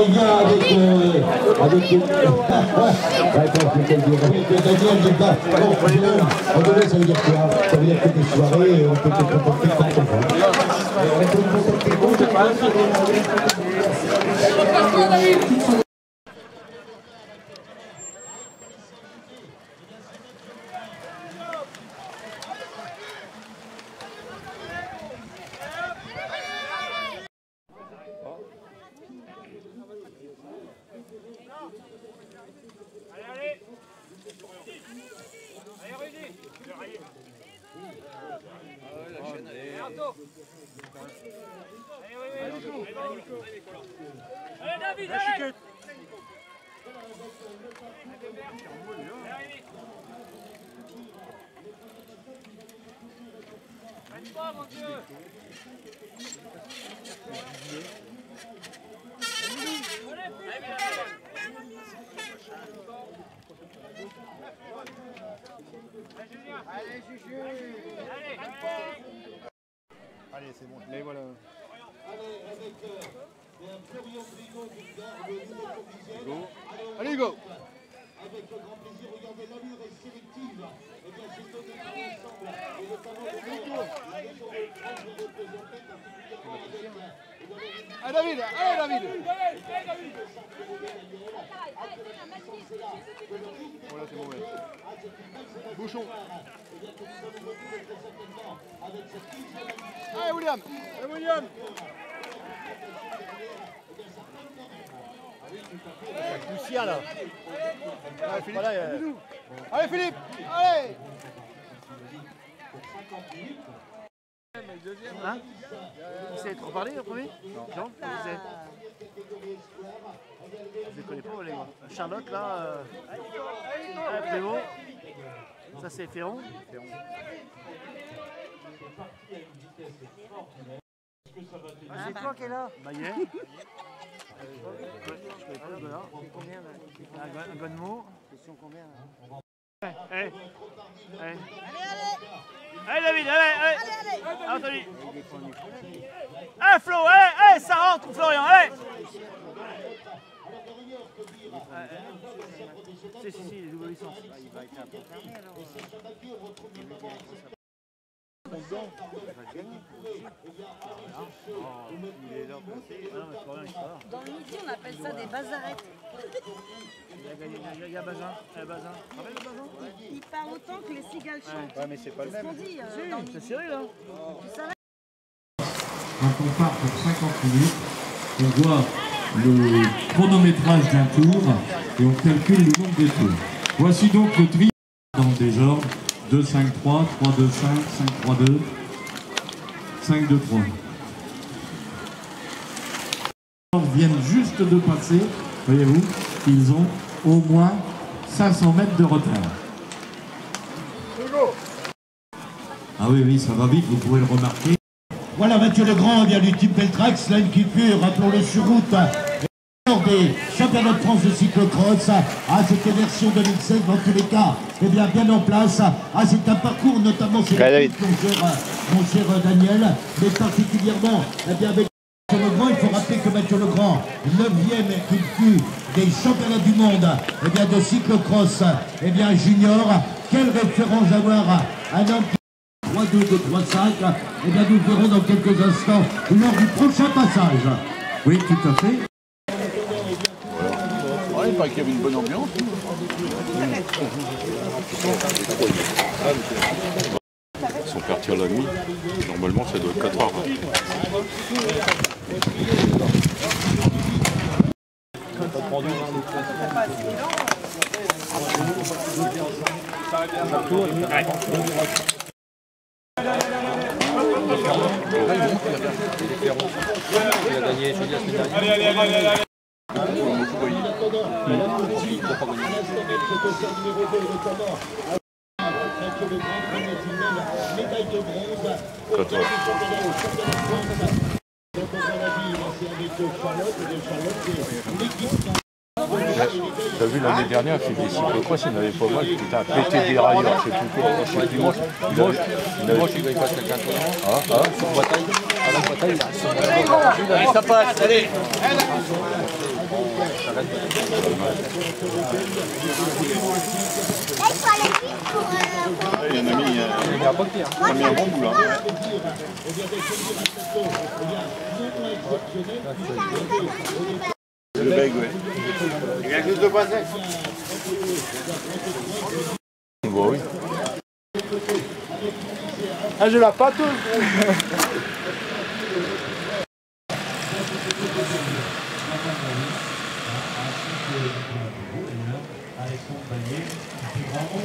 vient avec Daniel n'est pas. On ça veut dire quoi? Ça veut dire que des soirées, on peut te comporter quand on veut. On peut te comporter quand on veut. Allez David, allez. Reste-toi mon Dieu. Allez, Juju. Allez, c'est bon. Les voilà. Allez, avec Florian Brigot qui garde le numéro 10e. Allez, Hugo. Avec grand plaisir, regardez, l'allure est sélective. Eh bien, c'est donné par l'ensemble. Et notamment le Allez, David. Allez, David. Voilà, c'est mauvais. Bouchon. Allez, William. Allez, William. Lucia là. Allez, Philippe. Allez, Philippe. Allez. Hein? Vous savez trop parler le premier? Non. Non? Je ne connais pas les gars. Charlotte là. Prévost. Ça c'est Ferron. C'est toi qui es là? Maillet. Je connais pas le gars. Combien là? Un Gonmo. Question combien là? Allez, allez. Allez David, allez. Anthony. Allez Flo, allez, ça rentre Florian, allez. Si, les doubles licences. Il va être un peu fermé alors. Dans le midi, on appelle ça des bazarettes. Il y a Bazin. Il parle autant que les cigales chantent. Ouais, mais c'est pas le même. C'est Cyril, hein. Quand on part pour 50 minutes, on voit le chronométrage d'un tour et on calcule le nombre des tours. Voici donc le tri dans le désordre 2-5-3, 3-2-5, 5-3-2, 5-2-3. Ils viennent juste de passer, voyez-vous, ils ont au moins 500 mètres de retard. Ah oui, ça va vite, vous pouvez le remarquer. Voilà Mathieu Legrand vient du Team Beltrax, là une qui pure pour le sur-route des championnats de France de cyclocross. C'était version 2016 dans tous les cas, bien en place. C'est un parcours notamment, c'est mon cher Daniel, mais particulièrement avec Mathieu Legrand. Il faut rappeler que Mathieu Legrand, 9e qu'il fut des championnats du monde de cyclocross junior. Quelle référence avoir un homme 3-2, 2-3-5, nous verrons dans quelques instants lors du prochain passage. Oui, tout à fait. Ouais, il paraît qu'il y avait une bonne ambiance. Ils sont partis à la nuit. Normalement, ça doit être 4 heures. Il a gagné, je veux dire, c'est dernier. Allez. T'as vu l'année dernière, c'est des cyclocross, il n'avait pas mal, putain, pété des railleurs, c'est tout court. Dimanche, il va y passer quelqu'un sur bataille. À la bataille, ça passe, allez. Il y en a mis, il a mis un bon bout là. Le bec, ouais. Il y a quelque chose de passé. Bon, oui. Ah, j'ai la pâteuse. Alexandre Bagnier, qui est vraiment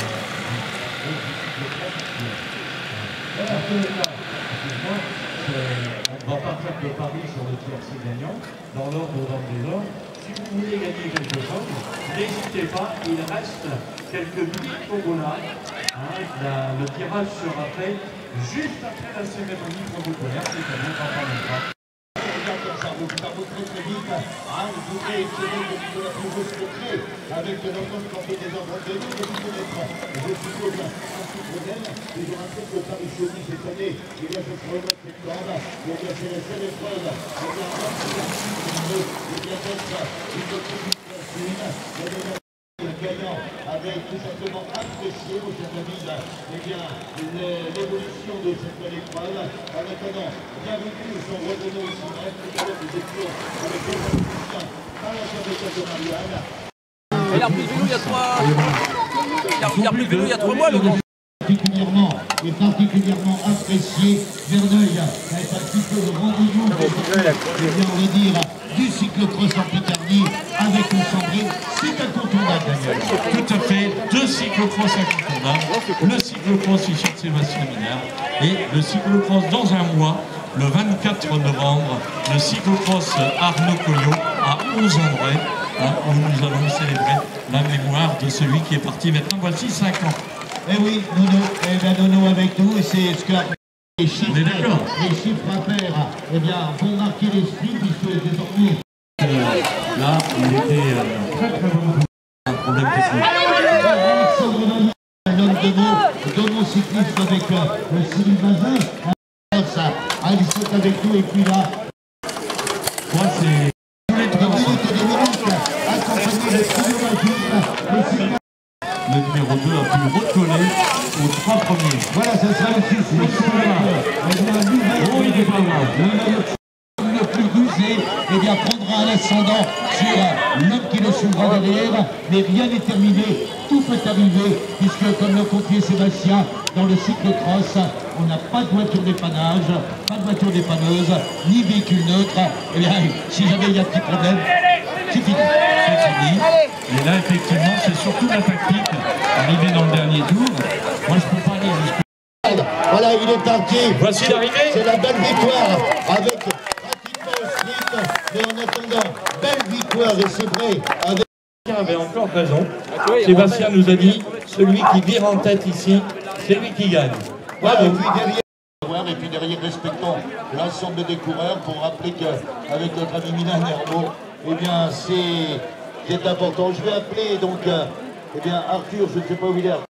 on va partir de Paris sur le tiercé gagnant, dans l'ordre ou dans le désordre. Si vous voulez gagner quelque chose, n'hésitez pas, il reste quelques minutes pour vous là. Le tirage sera fait juste après la cérémonie protocolaire, c'est-à-dire dans pas longtemps. Ça vous très très vite. Vous pouvez essayer de la plus grosse secret avec l'ensemble qui fait des ordres de vie, de connaître. Je suppose un petit problème. Ils ont un peu de Paris Chauny cette année. Il y a ce problème de cette corde. Il y a c'est la seule épreuve. Il y a un autre qui il y a peut-être une autre qui le gagnant avait tout simplement apprécié, mon cher David, l'évolution de cette belle épreuve. En attendant, bienvenue, nous sommes revenus ici même. Nous étions avec les musiciens à la Chapelle de Marianne. Il a repris le vélo il y a 3... Il a repris le vélo il y a 3 mois, le grand. Particulièrement apprécié. Verneuil est un petit peu le rendez-vous, on va dire, du cyclocross en Picardie avec une Sandrine. C'est incontournable, Daniel. Tout à fait, 2 cyclocross incontournables, le cyclocross ici de Sébastien Minard et le cyclocross dans un mois, le 24 novembre, le cyclocross Arnaud Collot à 11 André, où nous allons célébrer la mémoire de celui qui est parti maintenant voici 5 ans. Eh oui, Nono avec nous, et c'est ce que les chiffres à faire, eh bien, vont marquer l'esprit, puisque désormais... Là, il était très bon, un problème technique. Alexandre l'homme de mon cyclisme avec Cyril Bazin. Ils sont avec nous, et puis là... Moi, c'est... Tous les 3 minutes et des minutes, accompagné de Cyril le numéro 2 a pu recoller aux 3 premiers. Voilà, ça sera aussi le plus rusé, eh bien, prendra un ascendant sur l'homme qui le suivra derrière, mais rien n'est terminé, tout peut arriver, puisque comme le confiait Sébastien, dans le cyclocross, on n'a pas de voiture dépannage, pas de voiture dépanneuse, ni véhicule neutre. Eh bien, si jamais il y a un petit problème, c'est fini. C'est fini. Et là, effectivement, c'est surtout la tactique. Arrivé dans le dernier tour, moi je peux pas aller jusqu'à... Voilà, il est parti. Voici l'arrivée. C'est la belle victoire avec pratiquement au sprint, mais en attendant, belle victoire, et c'est vrai, avec... Sébastien avait encore raison. Sébastien nous a dit, celui qui vire en tête ici, c'est lui qui gagne. Voilà, et puis derrière, respectons l'ensemble des coureurs pour rappeler qu'avec notre ami Milan Hermo, eh bien, c'est important. Je vais appeler donc, eh bien, Arthur, je ne sais pas où il est.